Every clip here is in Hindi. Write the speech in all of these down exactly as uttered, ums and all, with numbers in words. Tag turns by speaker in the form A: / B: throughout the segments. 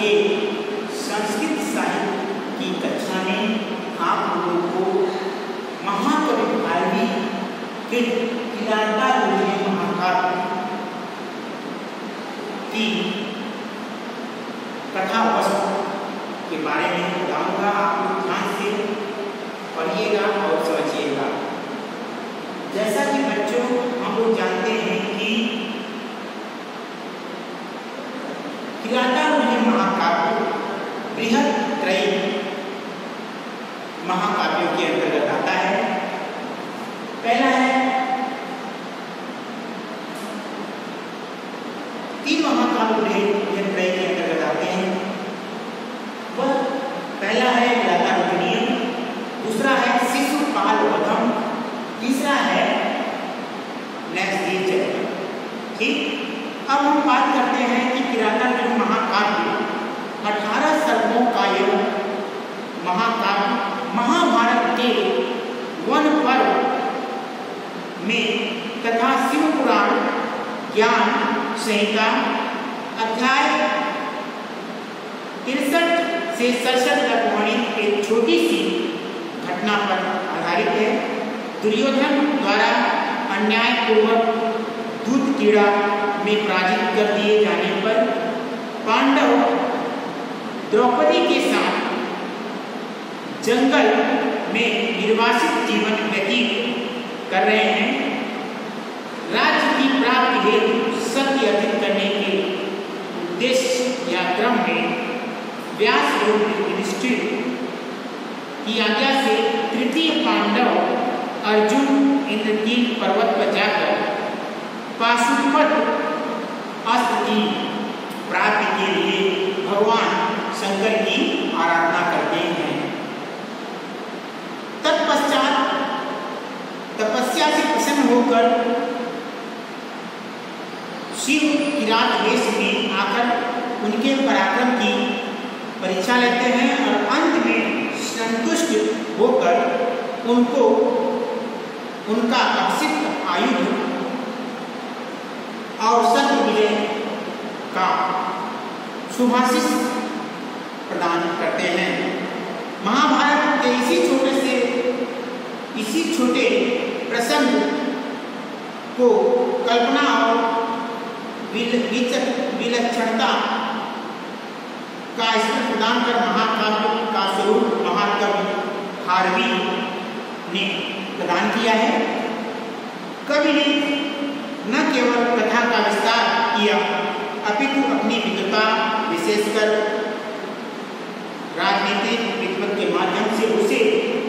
A: के संस्कृत साहित्य की कक्षा में आप लोगों को महाकवि वाल्मीकि के किरातार्जुनीय महाकाव्य की कथा वस्तु के बारे में बताऊंगा। आप लोग ध्यान से पढ़िएगा और समझिएगा। जैसा कि बच्चों हम लोग जानते हैं कि किरातार्जुनीय महाकाव्य बृहत्त्रयी महाकाव्यों के अंतर्गत आता है। पहला है, तीन महाकाव्य बृहत्त्रयी के अंतर्गत आते हैं। वह पहला है किरातार्जुनीय, दूसरा है शिशुपालवधम, तीसरा है नैषधीय चरित्र। ठीक, अब हम बात करते हैं कि किरातार्जुनीय महाकाव्य अठारह सर्गों का यह महाकाव्य महाभारत के वन पर्व में तथा शिव पुराण ज्ञान संहिता अध्याय तिरसठ से सड़सठ तक वर्णित एक छोटी सी घटना पर आधारित है। दुर्योधन द्वारा अन्यायपूर्वक दूध कीड़ा में पराजित कर दिए जाने पर पांडव द्रौपदी के साथ जंगल में निर्वासित जीवन व्यतीत कर रहे हैं। राज्य की प्राप्ति हेतु सत्य अर्जित करने के उद्देश्य या क्रम में व्यास योग युधिष्ठिर की आज्ञा से तृतीय पांडव अर्जुन इंद्रकील पर्वत पर जाकर पाशुपत अस्त्र की प्राप्ति के लिए भगवान शंकर की आराधना करते हैं। तत्पश्चात तपस्या से प्रसन्न होकर शिव किरात वेश में आकर उनके पराक्रम की परीक्षा लेते हैं और अंत में संतुष्ट होकर उनको उनका अभिषिक्त आयुध और सत्य विजय का शुभाशीष प्रदान करते हैं। महाभारत के इसी छोटे से इसी छोटे प्रसंग को कल्पना और विलक्षणता का स्मरण प्रदान कर महाकाव्य का स्वरूप महाकवि खारवी ने प्रदान किया है। कवि ने न केवल कथा का विस्तार किया अपितु अपनी विद्वता विशेषकर राजनीतिक विद्वत के माध्यम से उसे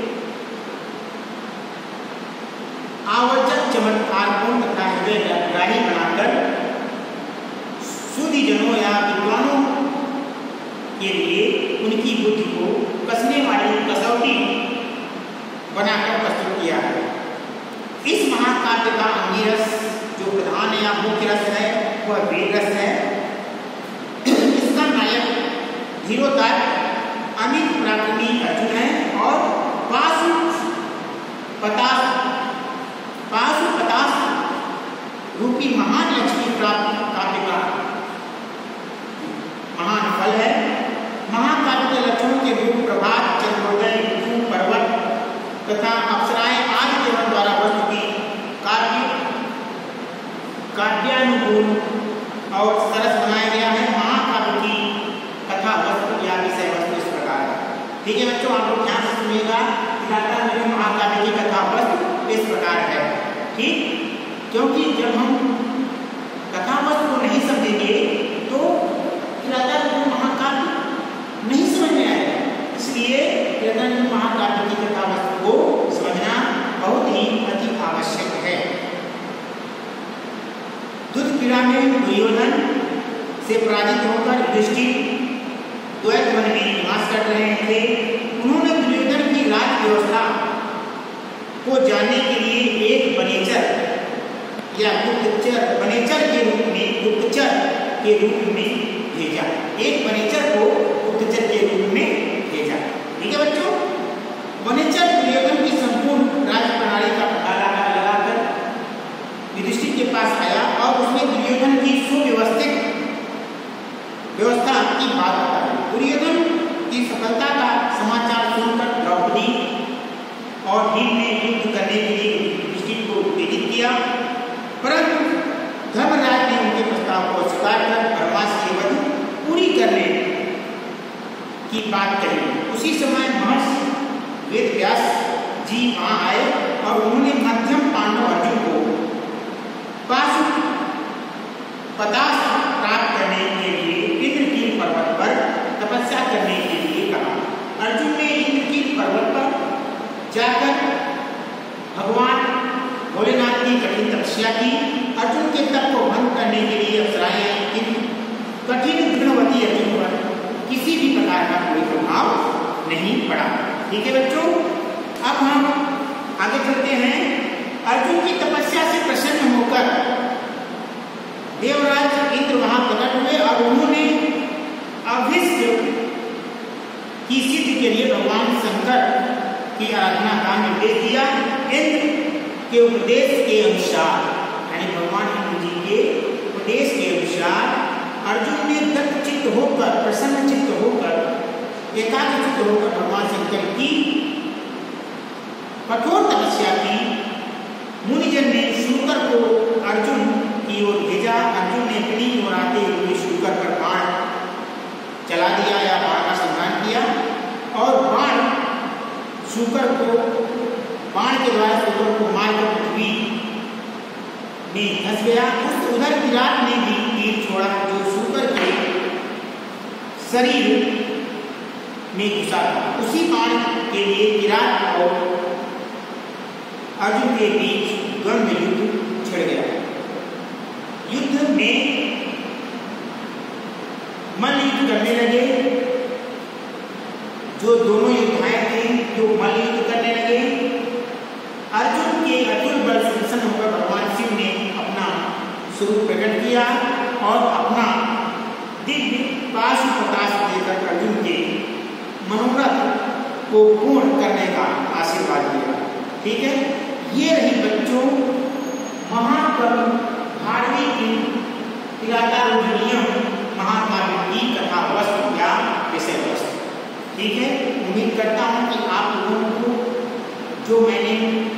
A: आवर्जक चमत्कारपूर्ण तथा हृदयग्राही बनाकर सुधीजनों या विद्वानों के लिए उनकी बुद्धि को कसने वाली कसौटी बनाकर प्रस्तुत किया है। इस महाकाव्य का अंगिरस जो प्रधान या मुख्य रस है वह वीर रस है। इसका नायक धीरोदात्त अमित पराक्रमी अर्जुन है और पाशुपतास्त्र पाशुपतास्त्र रूपी महान लक्ष्य की प्राप्ति काव्य का महान फल है। महाकाव्य के लक्षणों के रूप प्रभात, चंद्रोदय, ऋतु, पर्वत तथा अप्सराएं आदि देवन द्वारा वस्तु की काव्य काव्यानुकूल और सरस बनाया गया है। महाकाव्य की कथा वस्तु या विषय वस्तु इस प्रकार है। ठीक है बच्चों, आप लोग ध्यान से सुनिएगा। किरातार्जुनीय महाकाव्य की कथा वस्तु इस प्रकार है। ठीक, क्योंकि जब हम कथा वस्तु को नहीं समझेंगे तो किरातार्जुनीय महाकाव्य नहीं समझ में आएगा। इसलिए किरातार्जुनीय महाकाव्य की कथा वस्तु को समझना बहुत ही अति आवश्यक है। दूध कीड़ा में दुर्योधन से पराजित होकर युधिष्ठिर द्वैत वन में निवास कर रहे थे। उन्होंने दुर्योधन की राज व्यवस्था को जानने के लिए एक वनेचर या गुप्तचर वनेचर के रूप में गुप्तचर के रूप में भेजा। एक वनेचर को गुप्तचर के रूप में भेजा। ठीक है बच्चों, वनेचर दुर्योधन की संपूर्ण राज्य प्रणाली का पता लगाकर युधिष्ठिर के पास आया और उसने दुर्योधन की सुव्यवस्थित व्यवस्था की बात बताई। तपस्या की। अर्जुन के तप को भंग करने के लिए अप्सराएं आई, किंतु कठिन गुणवती अर्जुन पर किसी भी प्रकार का कोई प्रभाव नहीं पड़ा। ठीक है बच्चों, अब हम आगे चलते हैं। अर्जुन की तपस्या से प्रसन्न होकर देवराज इंद्र वहां प्रकट हुए और उन्होंने अभिष्ट की सिद्धि के लिए भगवान शंकर की आराधना का निर्देश दिया। इंद्र के उपदेश के अनुसार, यानी भगवान इंद्र जी के उपदेश के अनुसार अर्जुन ने दत्त चित्त होकर, प्रसन्न चित्त होकर, एकाग्र चित्त होकर भगवान शंकर की कठोर तपस्या की। मुनिजन ने शूकर को अर्जुन की ओर भेजा। अर्जुन ने अपनी ओर आते हुए शूकर पर बाण चला दिया या बाण का संहार किया और बाण शूकर को बाण के द्वारा शूकर को मारकर पृथ्वी में धंस गया। उस उधर विराट ने भी तीर छोड़ा जो शूकर के शरीर में घुसा था। उसी बाण के लिए विराट और अर्जुन के बीच द्वंद्व युद्ध छिड़ गया। युद्ध में मल्लयुद्ध करने लगे। जो दोनों योद्धाएं थे जो मल्लयुद्ध करने लगे, अर्जुन के अतुल बल से प्रसन्न होकर भगवान शिव ने अपना स्वरूप प्रकट किया और अपना दिव्य पाशु प्रकाश देकर अर्जुन के मनोरथ को पूर्ण करने का आशीर्वाद दिया। ठीक है, ये रही बच्चों महाकवि भारती की नियम महाकाव्य की कथा वस्तु या विषय वस्तु। ठीक है, उम्मीद करता हूँ कि आप लोगों को जो मैंने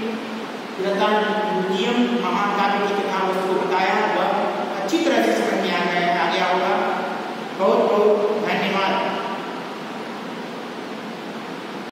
A: नियम महाकाव्य की कथा वस्तु को बताया वह अच्छी तरह से समझ में आ गया आ गया होगा। बहुत बहुत